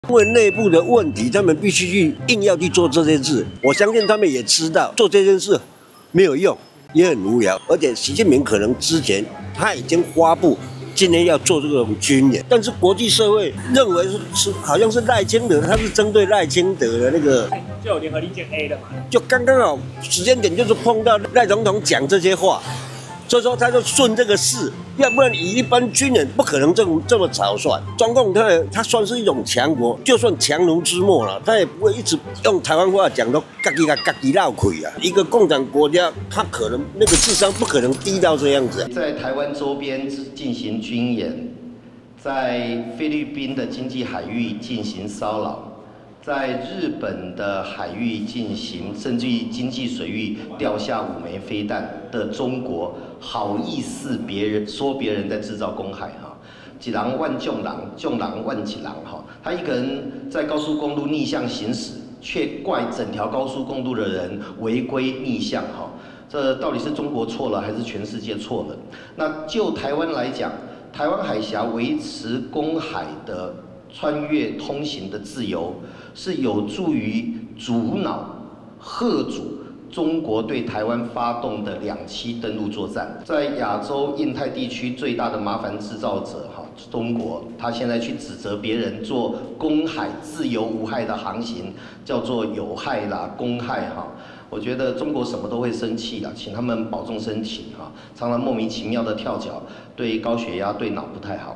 因为内部的问题，他们必须硬要去做这件事。我相信他们也知道做这件事没有用，也很无聊。而且习近平可能之前他已经发布今年要做这种军演，但是国际社会认为是好像是赖清德，他是针对赖清德的那个， 就有联合利剑 A 了嘛， 就刚刚好时间点就是碰到赖总统讲这些话。所以说他就顺这个势，要不然以一般军人不可能这么草率。中共他算是一种强国，就算强弩之末了，他也不会一直用台湾话讲到自己闹亏啊。一个共产国家，他可能那个智商不可能低到这样子。 在台湾周边进行军演，在菲律宾的经济海域进行骚扰。在日本的海域进行，甚至于经济水域掉下5枚飞弹的中国，好意思说别人在制造公海哈，几狼万众狼，众狼万几狼哈，他一个人在高速公路逆向行驶，却怪整条高速公路的人违规逆向哈，这到底是中国错了还是全世界错了？那就台湾来讲，台湾海峡维持公海的穿越通行的自由，是有助于阻挠、嚇阻中国对台湾发动的2栖登陆作战。在亚洲、印太地区最大的麻烦制造者哈，中国，他现在去指责别人做公海自由无害的航行，叫做有害啦、公害哈。我觉得中国什么都会生气啦，请他们保重身体哈，常常莫名其妙的跳脚，对高血压、对脑不太好。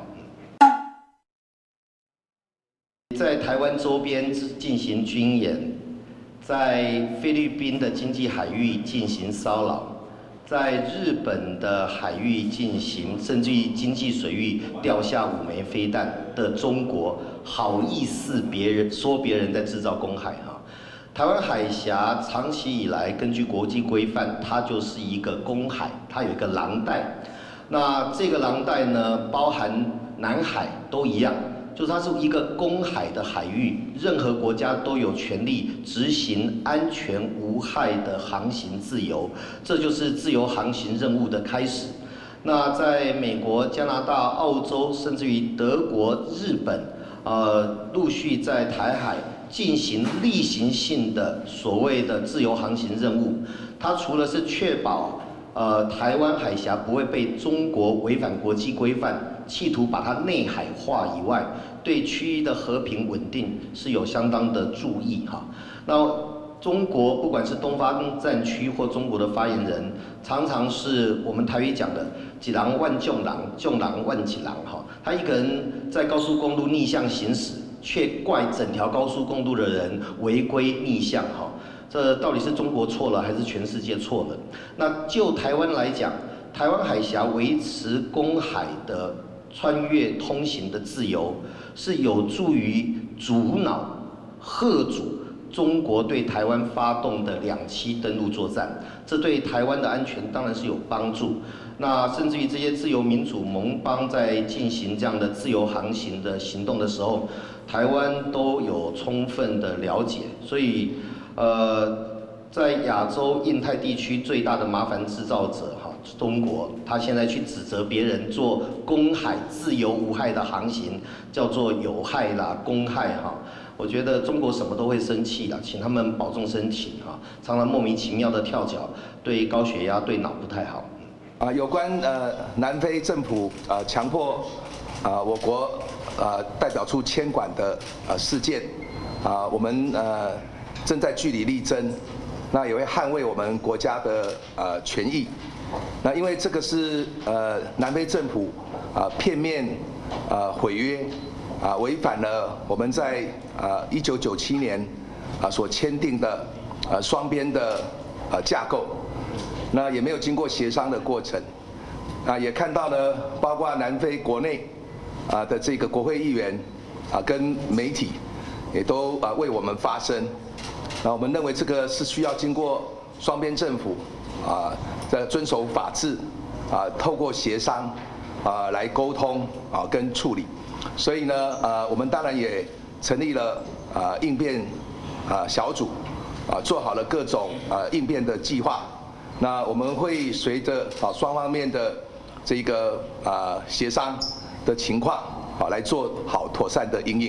在台湾周边进行军演，在菲律宾的经济海域进行骚扰，在日本的海域进行，甚至于经济水域掉下5枚飞弹的中国，好意思说别人在制造公海哈。台湾海峡长期以来根据国际规范，它就是一个公海，它有一个廊带。那这个廊带呢，包含南海都一样。就是它是一个公海的海域，任何国家都有权利执行安全无害的航行自由，这就是自由航行任务的开始。那在美国、加拿大、澳洲，甚至于德国、日本，陆续在台海进行例行性的所谓的自由航行任务。它除了是确保台湾海峡不会被中国违反国际规范，企图把它内海化以外，对区域的和平稳定是有相当的注意哈。那中国不管是东方战区或中国的发言人，常常是我们台语讲的几狼万众狼，众狼万几狼哈。他一个人在高速公路逆向行驶，却怪整条高速公路的人违规逆向哈。这到底是中国错了还是全世界错了？那就台湾来讲，台湾海峡维持公海的穿越通行的自由，是有助于阻挠、嚇阻中国对台湾发动的2栖登陆作战。这对台湾的安全当然是有帮助。那甚至于这些自由民主盟邦在进行这样的自由航行的行动的时候，台湾都有充分的了解，所以在亚洲、印太地区最大的麻烦制造者哈，中国，他现在去指责别人做公海自由无害的航行，叫做有害啦、公害哈。我觉得中国什么都会生气啦，请他们保重身体哈，常常莫名其妙的跳脚，对高血压、对脑不太好。 有关南非政府强迫我国代表处迁馆的事件，我们正在据理力争，那也会捍卫我们国家的权益。那因为这个是南非政府片面毁约违反了我们在1997年所签订的双边的架构，那也没有经过协商的过程，也看到呢，包括南非国内的这个国会议员跟媒体也都为我们发声。那我们认为这个是需要经过双边政府在遵守法治透过协商来沟通跟处理。所以呢我们当然也成立了应变小组做好了各种应变的计划。那我们会随着双方面的这个协商的情况来做好妥善的因应。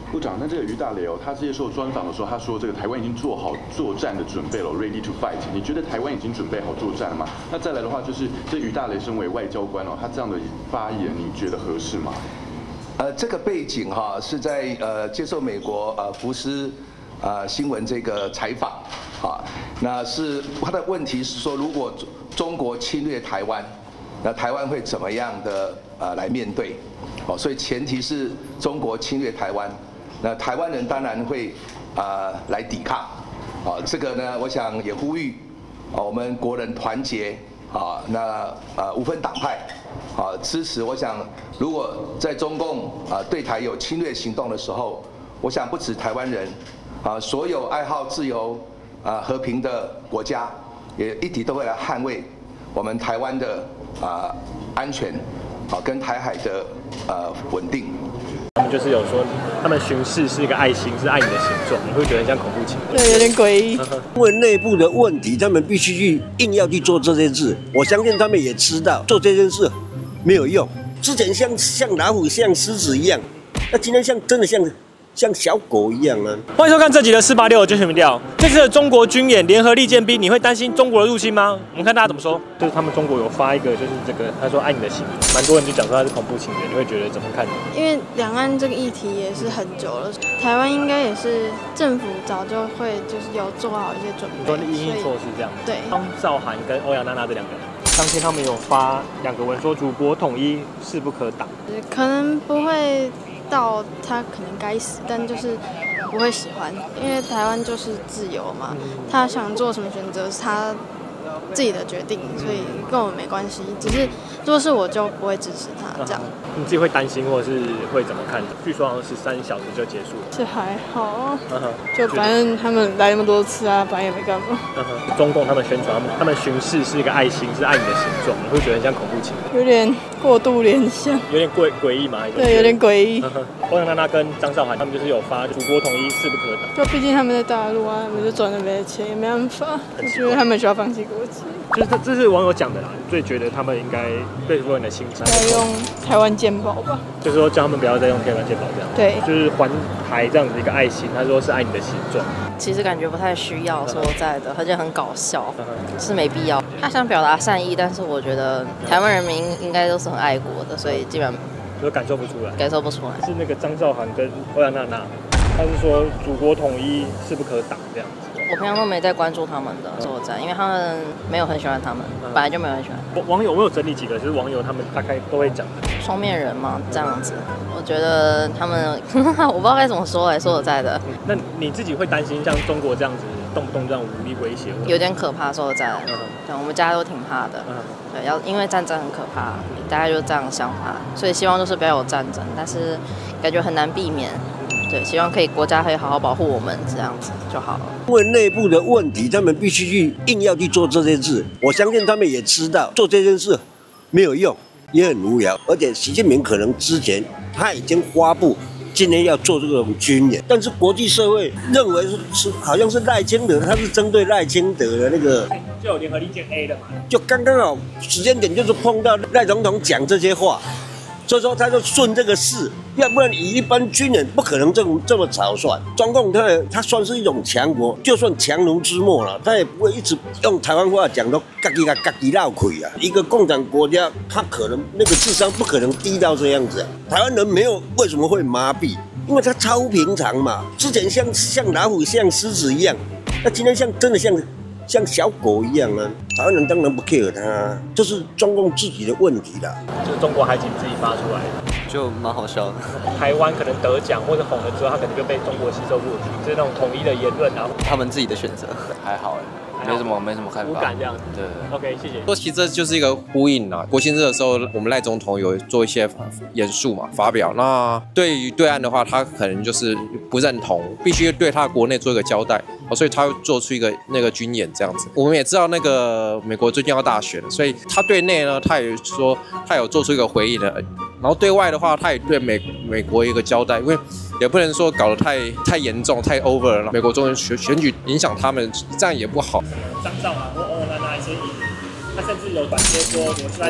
部长，那这个于大雷他接受专访的时候，他说这个台湾已经做好作战的准备了 ，ready to fight。你觉得台湾已经准备好作战了吗？那再来的话，就是这于大雷身为外交官他这样的发言，你觉得合适吗？ 这个背景是在接受美国福斯新闻这个采访那是他的问题是说，如果中国侵略台湾，那台湾会怎么样的来面对？所以前提是中国侵略台湾。那台湾人当然会来抵抗，这个呢，我想也呼吁我们国人团结那无分党派支持。我想如果在中共对台有侵略行动的时候，我想不止台湾人所有爱好自由和平的国家也一体都会来捍卫我们台湾的安全跟台海的稳定。 他们就是有说，他们巡视是一个爱心，是爱你的形状，你会觉得很像恐怖情人。 对，有点诡异。 因为内部的问题，他们必须硬要去做这件事。我相信他们也知道做这件事没有用。之前像老虎、像狮子一样，那今天真的像小狗一样啊！ 欢迎收看这集的486军情民调。这次的中国军演联合利剑兵，你会担心中国的入侵吗？我们看大家怎么说。就是他们中国有发一个，就是这个他说爱你的形状，蛮多人就讲说他是恐怖情人，你会觉得怎么看？ 因为两岸这个议题也是很久了，台湾应该也是政府早就会就是有做好一些准备。 你说因应措施这样。 对。 张韶涵跟欧阳娜娜这两个人，当天他们有发2个文说祖国统一势不可挡。 可能不会到他可能该死，但就是不会喜欢，因为台湾就是自由嘛，他想做什么选择是他自己的决定，所以跟我们没关系。只是如果是我就不会支持他这样。 你自己会担心或者是会怎么看？据说好像13小时就结束了。 这还好，就反正他们来那么多次啊，反正也没干嘛。 中共他们宣传他们巡视是一个爱心，是爱你的形状，你会觉得很像恐怖情人。 有点过度联想。 有点诡异嘛？ 对，有点诡异。 欧阳娜娜跟张韶涵他们就是有发祖国统一势不可挡。 就毕竟他们在大陆啊，他们就赚那边的钱，也没办法。我觉得他们需要放弃国籍。 就是这是网友讲的啦，你最觉得他们应该对付你的心态。 要用台湾健保吧。 就是说叫他们不要再用台湾健保这样。 对。 就是环台这样子一个爱心，他说是爱你的形状。 其实感觉不太需要，说实在的，而且很搞笑，是没必要。他想表达善意，但是我觉得台湾人民应该都是很爱国的，所以基本上就感受不出来。 感受不出来。 是那个张韶涵跟欧阳娜娜，他是说祖国统一势不可挡这样子。 我平常都没在关注他们的，说实在，因为他们没有很喜欢他们，本来就没有很喜欢。 网友我有整理几个，就是网友他们大概都会讲的。 双面人嘛，这样子，我觉得他们我不知道该怎么说说实在的。 那你自己会担心像中国这样子动不动这样武力威胁？ 有点可怕，说实在的。对，我们家都挺怕的。对，因为战争很可怕，大家就这样想法，所以希望就是不要有战争，但是感觉很难避免。对，希望国家可以好好保护我们，这样子就好了。 因为内部的问题，他们必须硬要去做这件事。我相信他们也知道做这件事没有用，也很无聊。而且习近平可能之前他已经发布今天要做这种军演，但是国际社会认为是好像是赖清德，他是针对赖清德的那个， 就有联合利剑 A 的嘛， 就刚刚好时间点就是碰到赖总统讲这些话。所以说他就顺这个势，要不然以一般军人不可能这么草率。中共他算是一种强国，就算强弩之末了，他也不会一直用台湾话讲到自己闹亏啊。一个共产国家，他可能那个智商不可能低到这样子啊。台湾人没有为什么会麻痹？因为他超平常嘛。之前像老虎、像狮子一样，那今天真的像小狗一样啊！台湾人当然不 care 他，这是中共自己的问题啦。 就是中国海警自己发出来的， 就蛮好笑的。 台湾可能得奖或者红了之后，他可能就被中国吸收过去，就是那种统一的言论啊。 他们自己的选择，还好没什么看法。 无感这样子。对 ，OK， 谢谢。 说其实这就是一个呼应啦。国庆日的时候，我们赖总统有做一些演述嘛，发表。那对于对岸的话，他可能就是不认同，必须对他国内做一个交代，所以他会做出一个那个军演这样子。我们也知道那个美国最近要大选，所以他对内呢，他也说他有做出一个回应的。然后对外的话，他也对美国一个交代，因为也不能说搞得太严重、太 over 了。美国中选举影响他们，这样也不好。 张韶涵或欧阳娜娜一些议员，他甚至有转接说我是在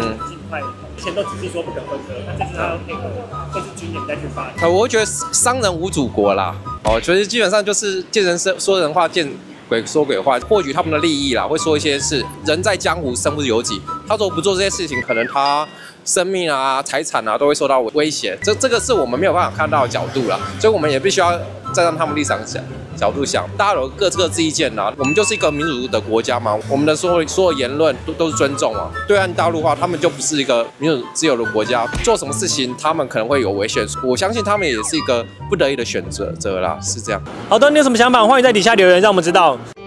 派以前都只是说不可分割，那这次他要配合或是军演再去发展。 我会觉得商人无祖国啦，觉得基本上就是见人说人话，见鬼说鬼话，获取他们的利益啦，会说一些事。人在江湖，身不由己。他如果不做这些事情，可能他生命啊、财产啊都会受到威胁。这个是我们没有办法看到的角度啦，所以我们也必须要站在他们立场角度想，大家有各自意见啦。我们就是一个民主的国家嘛，我们的所有言论都是尊重嘛。对岸大陆的话，他们就不是一个民主自由的国家，做什么事情他们可能会有危险。我相信他们也是一个不得已的选择啦，是这样。 好的，你有什么想法？欢迎在底下留言，让我们知道。